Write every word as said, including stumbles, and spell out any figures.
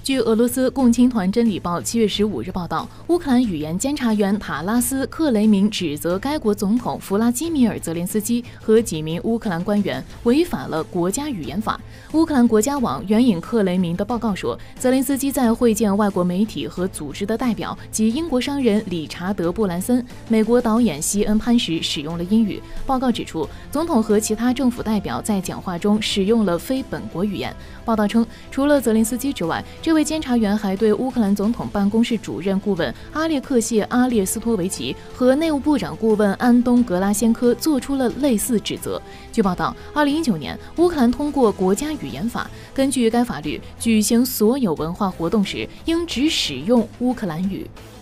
据俄罗斯共青团真理报七月十五日报道，乌克兰语言监察员塔拉斯·克雷明指责该国总统弗拉基米尔·泽连斯基和几名乌克兰官员违反了国家语言法。乌克兰国家网援引克雷明的报告说，泽连斯基在会见外国媒体和组织的代表及英国商人理查德·布兰森、美国导演西恩·潘时使用了英语。报告指出，总统和其他政府代表在讲话中使用了非本国语言。报道称，除了泽连斯基之外，这位监察员还对乌克兰总统办公室主任顾问阿列克谢·阿列斯托维奇和内务部长顾问安东·格拉先科做出了类似指责。据报道，二零一九年，乌克兰通过国家语言法，根据该法律，举行所有文化活动时应只使用乌克兰语。